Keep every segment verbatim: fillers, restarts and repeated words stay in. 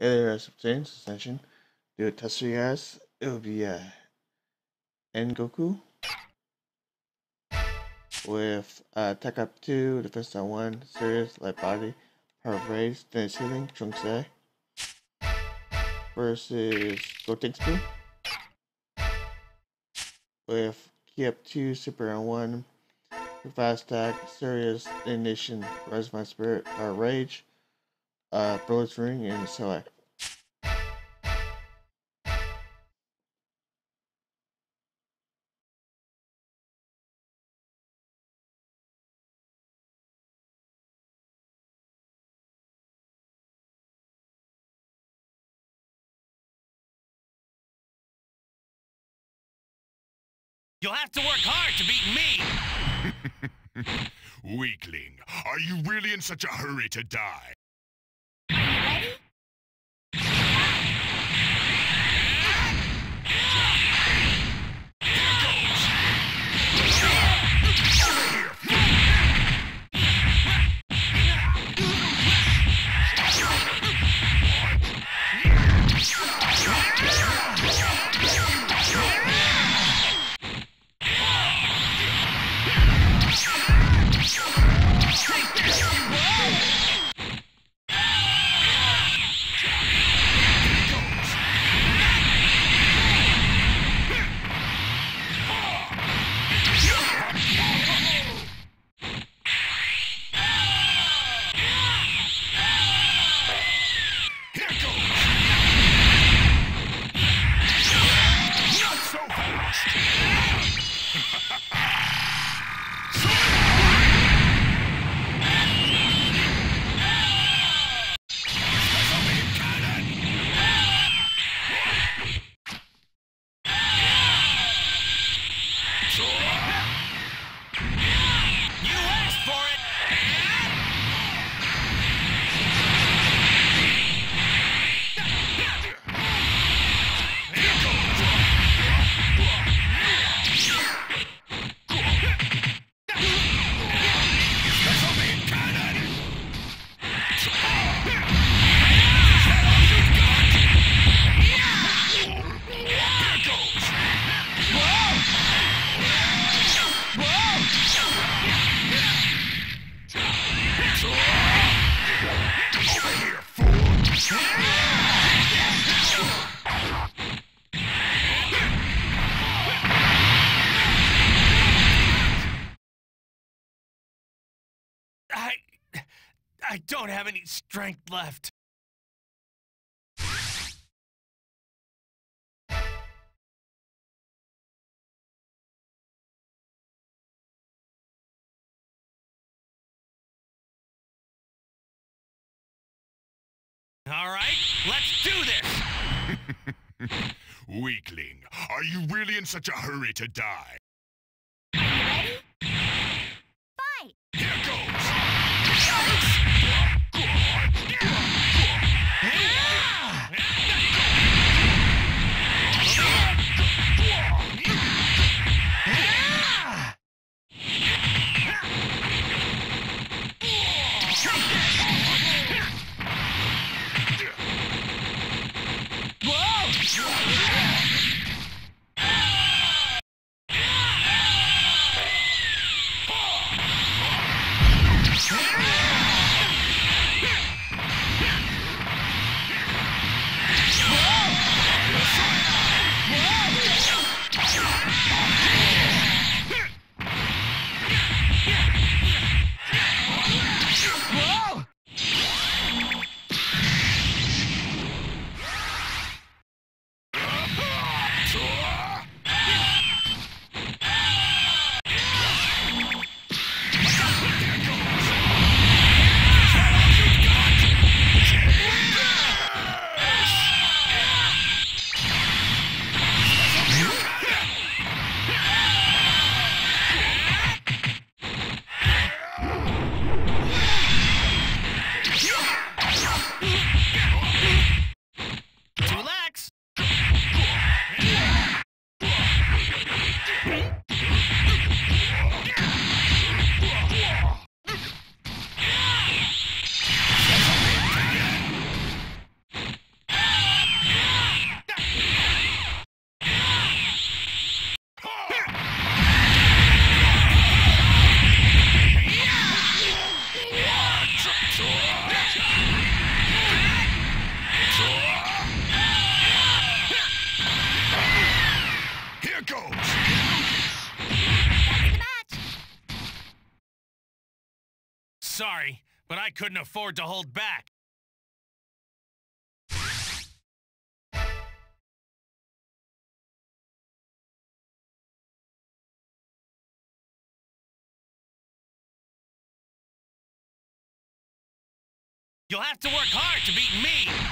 Hey there, Substance Ascension. Do a test for you guys. It will be uh, N Goku with uh, Tech Up two, Defense on one, Serious, Light Body, Power of Raise, Finish Healing, Trunks A versus Gotenks Boo with Key Up two, Super on one, Fast Attack, Serious, Ignition, Rise My Spirit, Power Rage, uh, Bullets Ring, and Select. You'll have to work hard to beat me! Weakling, are you really in such a hurry to die? Ready? I... I don't have any strength left. All right, let's do this! Weakling, are you really in such a hurry to die? Ready? Fight! Here goes! sorry, but I couldn't afford to hold back. You'll have to work hard to beat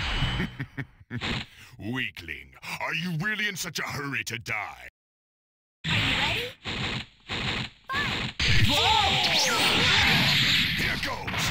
me! Weakling, are you really in such a hurry to die? Are you ready? Fight! Here goes!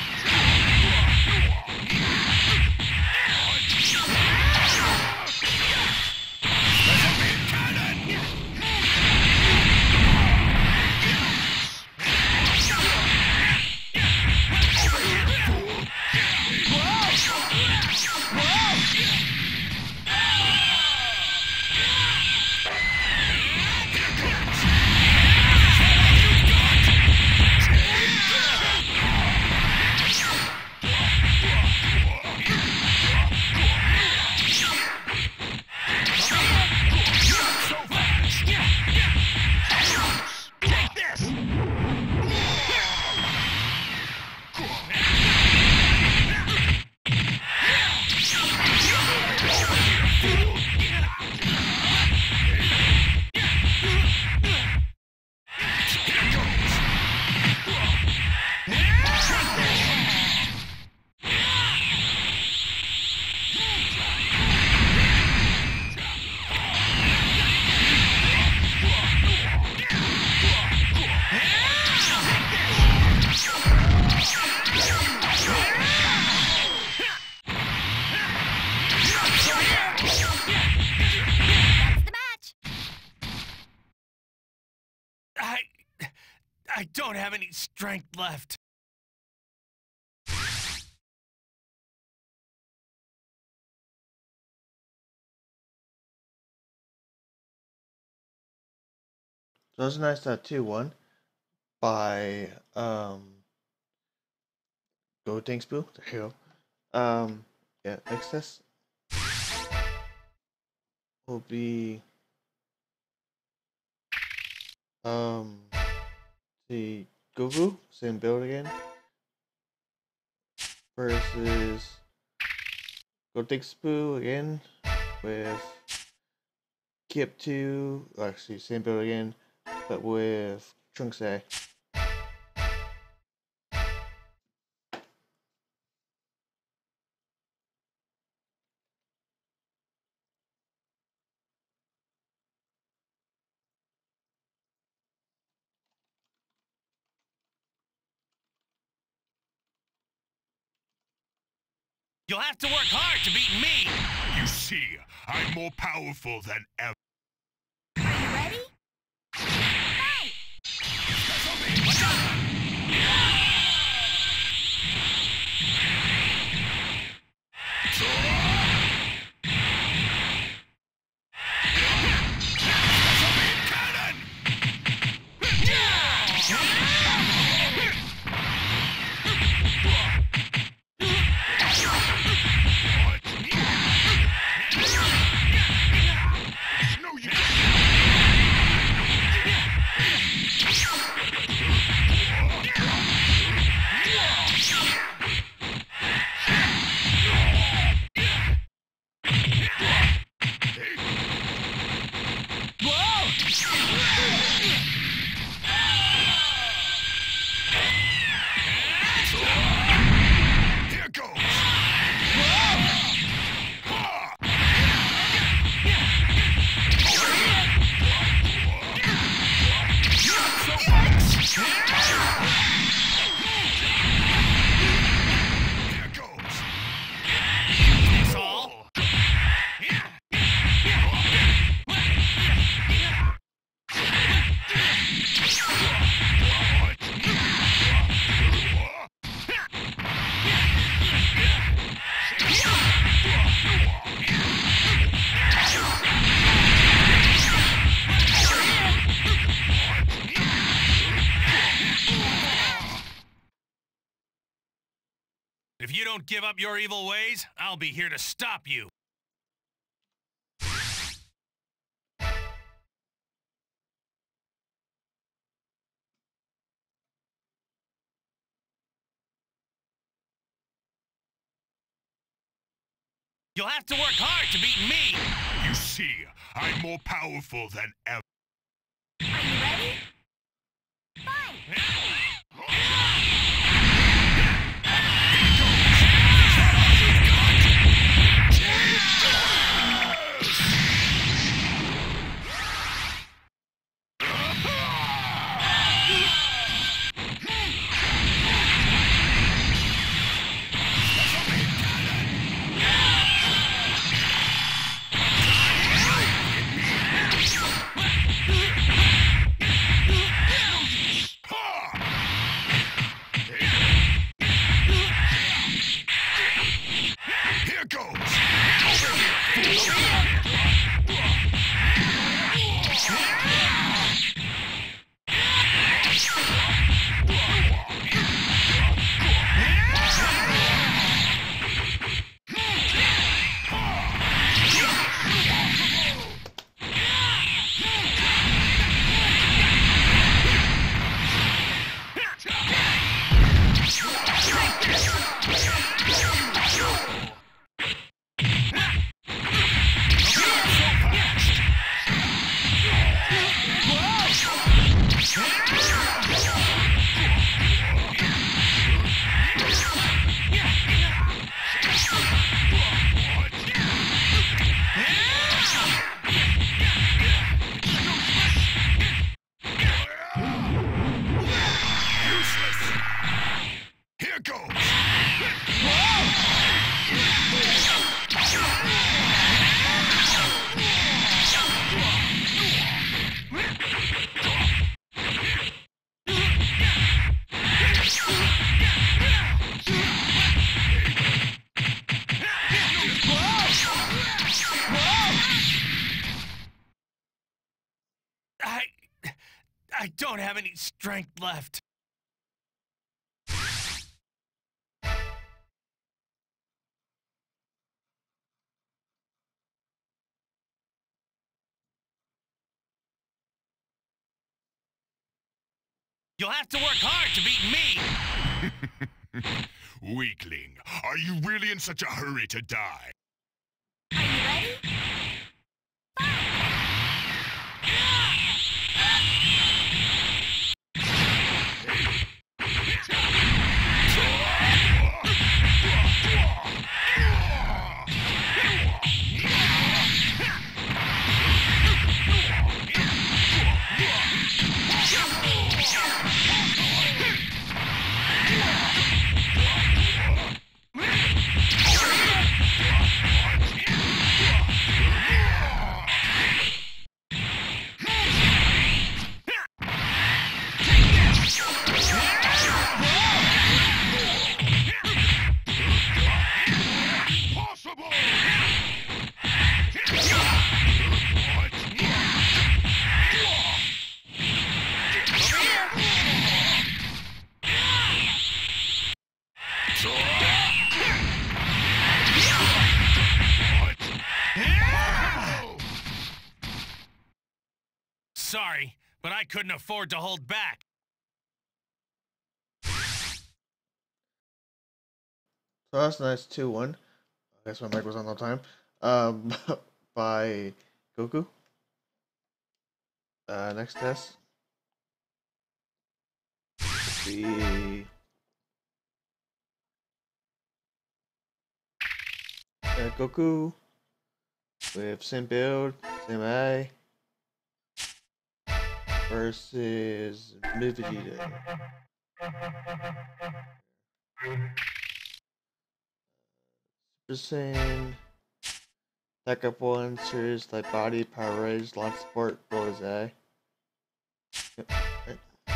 I don't have any strength left. So that's a nice tattoo one by um Go Thanks Boo. There you go. Um yeah, next test will be um the Goku, same build again. Versus Go Thanks Boo again with Kip two, actually same build again, but with Trunks A. You'll have to work hard to beat me! You see, I'm more powerful than ever. Are you ready? Fight! What's up? If you don't give up your evil ways, I'll be here to stop you. You'll have to work hard to beat me. You see, I'm more powerful than ever. Are you ready? Fight! Here goes! Here goes! I... I don't have any strength left. You'll have to work hard to beat me. Weakling, are you really in such a hurry to die? Are you ready? Sorry, but I couldn't afford to hold back. So that's nice, two one. I guess my mic was on the time. Um, by Goku. Uh, next test. Would be uh, Goku with same build, same eye versus Mid Vegeta. Super Saiyan, Attack Up One, Serious Light Body, Power Rage, Launch Support, Roll his eye. Yep. Right.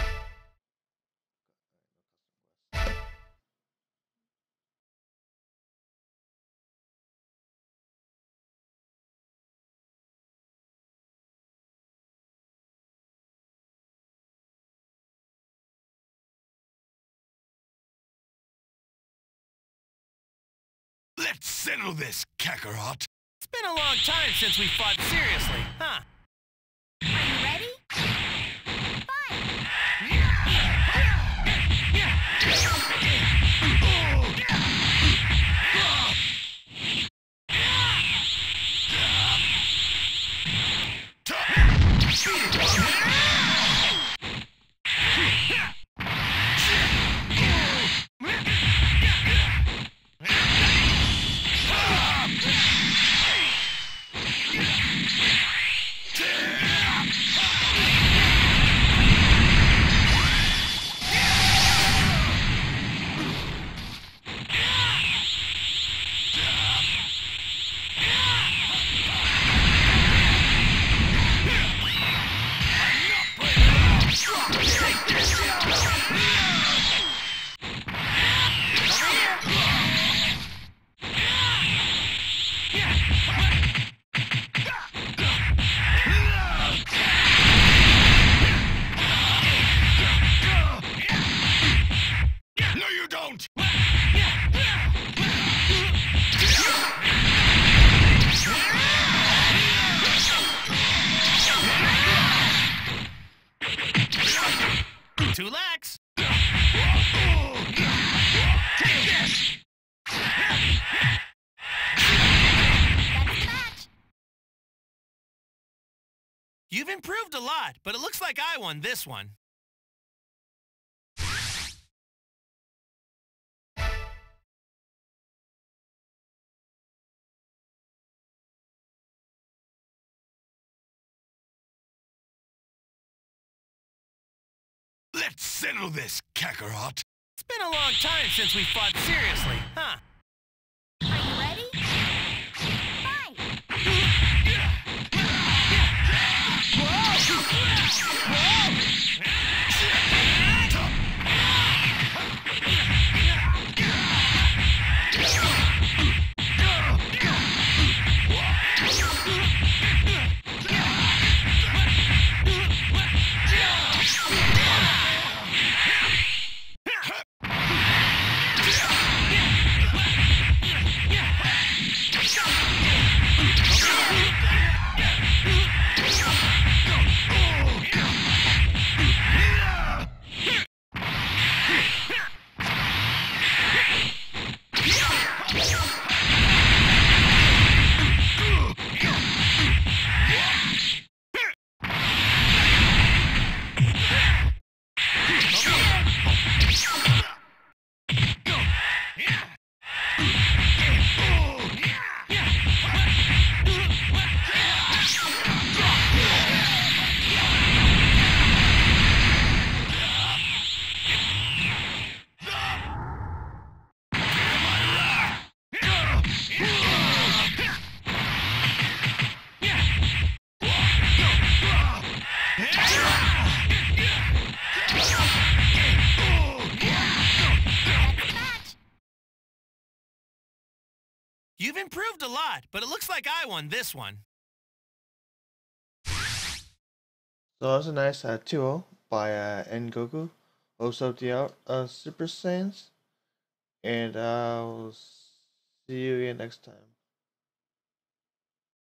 Let's settle this, Kakarot. It's been a long time since we fought seriously, huh? Are you ready? Fight! You've improved a lot, but it looks like I won this one. Let's settle this, Kakarot. It's been a long time since we fought seriously, huh? Are you ready? Fight! You've improved a lot, but it looks like I won this one. So that was a nice uh, two oh by uh, N Goku. Also the out uh, Super Saiyans. And I'll see you again next time.